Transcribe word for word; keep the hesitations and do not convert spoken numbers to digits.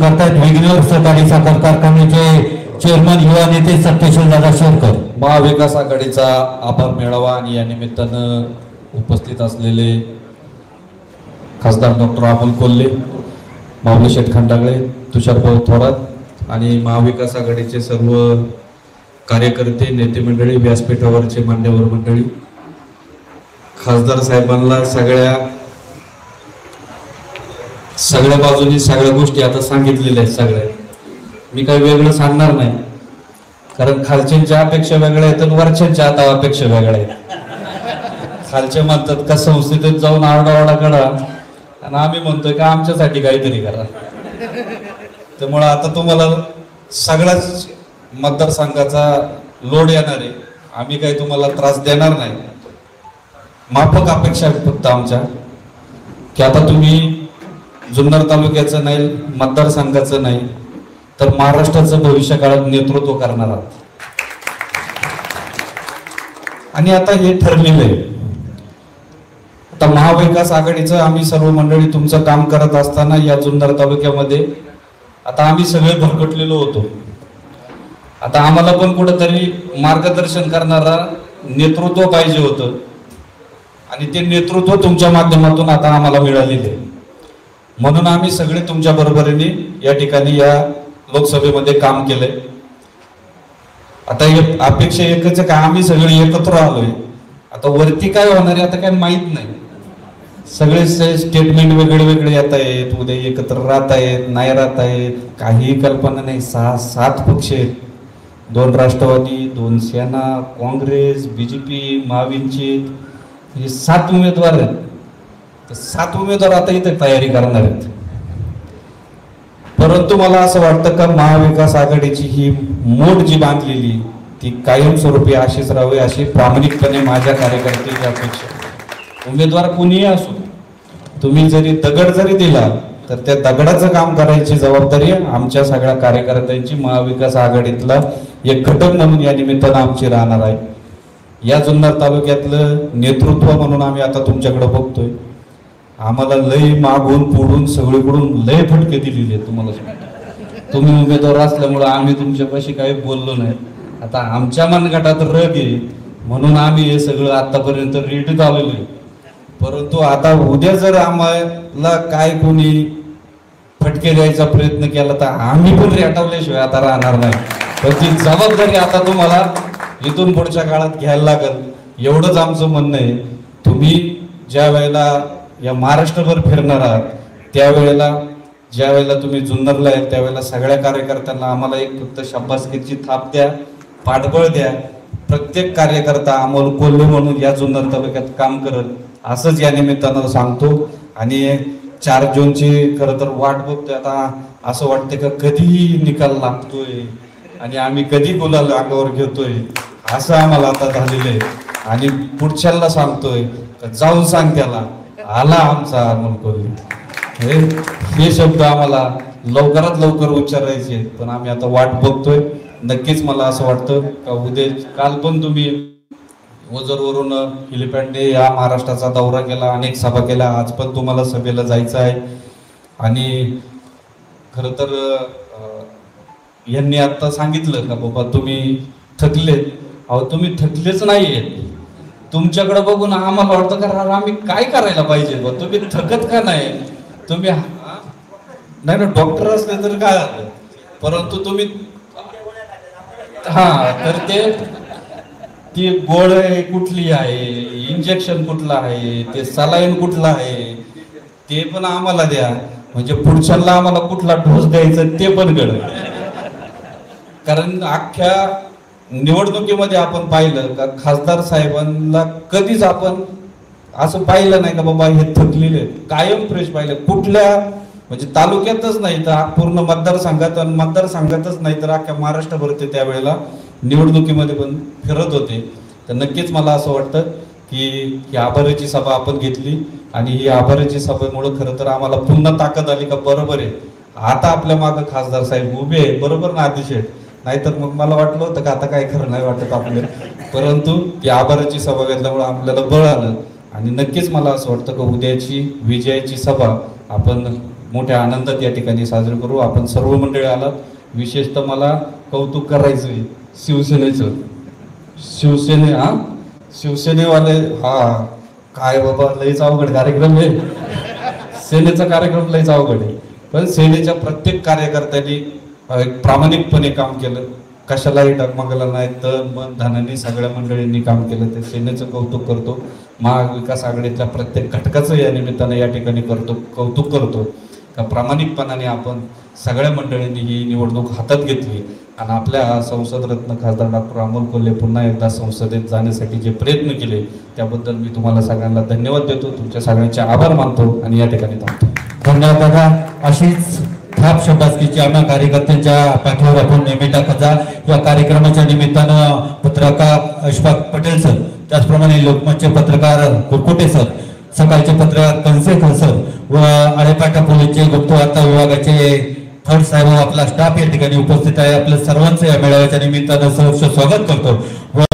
करतायत विघ्नेश्वर सहकारी साखर कारखान्याचे चेअरमन युवा नेते सत्यशील दादा शेरकर। महाविकास आघाडीचा आभार मेळावा आणि या निमित्तानं उपस्थित असलेले खासदार डॉक्टर अमोल कोल्हे, माऊली शेठ खंडागळे, तुषारभाऊ थोरात आणि महाविकास आघाडीचे सर्व कार्यकर्ते, नेते मंडळी, व्यासपीठावरचे मान्यवर मंडळी, खासदार साहेबांना सगळ्या सगळ्या बाजूनी सगळ्या गोष्टी आता सांगितलेल्या आहेत। सगळ्या मी काही वेगळं सांगणार नाही, कारण खालच्यांच्या अपेक्षा वेगळ्या आहेत आणि वरच्यांच्या आता अपेक्षा वेगळ्या आहेत। खालचे म्हणतात का संसदेत जाऊन आरडाओरडा करा आणि आम्ही म्हणतोय का आमच्यासाठी काहीतरी करा। त्यामुळे आता तुम्हाला सगळ्याच मतदारसंघाचा लोड येणार आहे। आम्ही काही तुम्हाला त्रास देणार नाही, माफक अपेक्षा फक्त आमच्या की आता तुम्ही जुन्नर तालुक्याचं नाही, मतदारसंघाचं नाही, तर महाराष्ट्राचं भविष्य काळात नेतृत्व करणार आहात। आणि आता हे ठरलेलं आहे। आता महाविकास आघाडीचं आम्ही सर्व मंडळी तुमचं काम करत असताना या जुन्नर तालुक्यामध्ये आता आम्ही सगळे भरकटलेलो होतो। आता आम्हाला पण कुठेतरी मार्गदर्शन करणारा नेतृत्व पाहिजे होतं आणि ते नेतृत्व तुमच्या माध्यमातून आता आम्हाला मिळालेले आहे। म्हणून आम्ही सगळे तुमच्या बरोबरीने या ठिकाणी या लोकसभेमध्ये काम केलंय। आता अपेक्षा एकच आहे का आम्ही सगळे एकत्र आलोय। आता वरती काय होणार आहे आता काय माहित नाही, सगळे स्टेटमेंट वेगळे वेगळे येत आहेत, उद्या एकत्र राहत आहेत नाही राहत आहेत, काही कल्पना नाही। सहा सात पक्ष आहेत, दोन राष्ट्रवादी, दोन सेना, काँग्रेस, बीजेपी, महाविंचित, हे सात उमेदवार आहेत। सात उमेदवार आता इथे तयारी करणार आहेत। परंतु मला असं वाटतं का महाविकास आघाडीची ही मोठ जी बांधलेली ती कायमस्वरूपी अशीच राहावी, अशी प्रामाणिकपणे माझ्या कार्यकर्त्यांची अपेक्षा। उमेदवार कुणीही असो, तुम्ही जरी दगड जरी दिला तर त्या दगडाचं काम करायची जबाबदारी आमच्या सगळ्या कार्यकर्त्यांची, महाविकास आघाडीतला एक घटक म्हणून या निमित्तानं आमची राहणार आहे। या जुन्नर तालुक्यातलं नेतृत्व म्हणून आम्ही आता तुमच्याकडे बघतोय। आम्हाला लय मागून पुढून सगळीकडून लय फटके दिलेले आहेत। तुम्हाला तुम्ही उमेदवार असल्यामुळे आम्ही तुमच्यापाशी काही बोललो नाही। आता आमच्या मनगटात रग आहे म्हणून आम्ही हे सगळं आतापर्यंत रेडीत आलेलो आहे। परंतु आता उद्या जर आम्हाला काय कोणी फटके द्यायचा प्रयत्न केला तर आम्ही पण रेटावल्याशिवाय आता राहणार नाही। तर ती जबाबदारी आता तुम्हाला इथून पुढच्या काळात घ्यायला लागेल, एवढंच आमचं म्हणणं आहे। तुम्ही ज्या वेळेला या महाराष्ट्रभर फिरणार आहात त्यावेळेला, ज्या वेळेला तुम्ही जुन्नरला आहे त्यावेळेला सगळ्या कार्यकर्त्यांना आम्हाला एक फक्त शाबासकीची थाप द्या, पाठबळ द्या। प्रत्येक कार्यकर्ता अमोल कोल्हे म्हणून या जुन्नर तालुक्यात काम करत असंच या निमित्तानं सांगतो। आणि चार जूनची खरं तर वाट बघतोय। आता असं वाटतं का कधी निकाल लागतोय आणि आम्ही कधी गुलाल अंगावर घेतोय असं आम्हाला आता झालेलं आहे। आणि पुढच्याला सांगतोय जाऊन सांग त्याला आला आमचा अमोल कोल्हे, हे शब्द आम्हाला लवकरात लवकर उच्चारायचे, पण आम्ही आता वाट बघतोय। नक्कीच मला असं वाटतं का उद्या, काल पण तुम्ही ओझरवरून हेलिपॅडने या महाराष्ट्राचा दौरा केला, अनेक सभा केल्या, आज पण तुम्हाला सभेला जायचं आहे। आणि खरं तर यांनी आता सांगितलं का बाबा तुम्ही थकलेत, अहो तुम्ही थकलेच नाहीयेत। तुमच्याकडे बघून आम्हाला वाटतं का आम्ही काय करायला पाहिजे, बा तुम्ही थकत का नाही? तुम्ही नाही ना डॉक्टर असले तर काय झालं, परंतु तुम्ही हा तर ते ती गोळी कुठली आहे, इंजेक्शन कुठलं आहे, ते सलाईन कुठला आहे ते पण आम्हाला द्या, म्हणजे पुढच्याला आम्हाला कुठला डोस द्यायचा ते पण कळेल। कारण अख्ख्या निवडणुकीमध्ये आपण पाहिलं का खासदार साहेबांना कधीच आपण असं पाहिलं नाही का बाबा हे थकलेले, कायम फ्रेश पाहिलं। कुठल्या म्हणजे तालुक्यातच नाही तर पूर्ण मतदारसंघात, आणि मतदारसंघातच नाही तर अख्ख्या महाराष्ट्रभर ते त्यावेळेला निवडणुकीमध्ये पण फिरत होते। तर नक्कीच मला असं वाटतं की ही आभाराची सभा आपण घेतली आणि ही आभाराची सभेमुळे खरं तर आम्हाला पुन्हा ताकद आली का बरोबर आहे आता आपल्या मागे खासदार साहेब उभे आहे, बरोबर ना अतिशय? नाहीतर मग मला वाटलं होतं का आता काय खरं नाही वाटत आपले, परंतु ती आभाराची सभा घेतल्यामुळे आपल्याला बळ आलं। आणि नक्कीच मला असं वाटतं की उद्याची विजयाची सभा आपण मोठ्या आनंदात या ठिकाणी साजरे करू. आपण सर्व मंडळी आलात. विशेषतः मला कौतुक करायचं आहे शिवसेनेचं. शिवसेने हा शिवसेनेवाले हा काय बाबा लईच अवघड कार्यक्रम आहे. सेनेचा कार्यक्रम लईच अवघड आहे, पण सेनेच्या प्रत्येक कार्यकर्त्यांनी एक प्रामाणिकपणे काम केलं. कशालाही डगमगला नाही. तन मन धनाने सगळ्या मंडळींनी काम केलं. ते सेनेचं कौतुक करतो. महाविकास आघाडीतल्या प्रत्येक घटकाचं या निमित्तानं या ठिकाणी करतो कौतुक करतो का प्रामाणिकपणाने आपण सगळ्या मंडळींनी ही निवडणूक हातात घेतली आणि आपल्या संसद रत्न खासदार डॉक्टर अमोल कोल्हे पुन्हा एकदा संसदेत जाण्यासाठी जे प्रयत्न केले त्याबद्दल मी तुम्हाला सगळ्यांना धन्यवाद देतो. तुमच्या सगळ्यांचे आभार मानतो आणि या ठिकाणी थांबतो. धन्यवाद दादा. अशीच थाप शब्दासकीची आम्हा कार्यकर्त्यांच्या पाठीवर आपण नेहमी टाकत जा. या कार्यक्रमाच्या निमित्तानं पत्रकार अशफाक पटेल सर, त्याचप्रमाणे लोकमतचे पत्रकार कुरकुटे सर, सकाळचे पत्रकार कणसेकर सर व आळेपाटा पोलीसचे गुप्त वार्ता विभागाचे थर्ड साहेब आपला स्टाफ या ठिकाणी उपस्थित आहे. आपल्या सर्वांचं या मेळाव्याच्या निमित्तानं सहर्ष स्वागत करतो.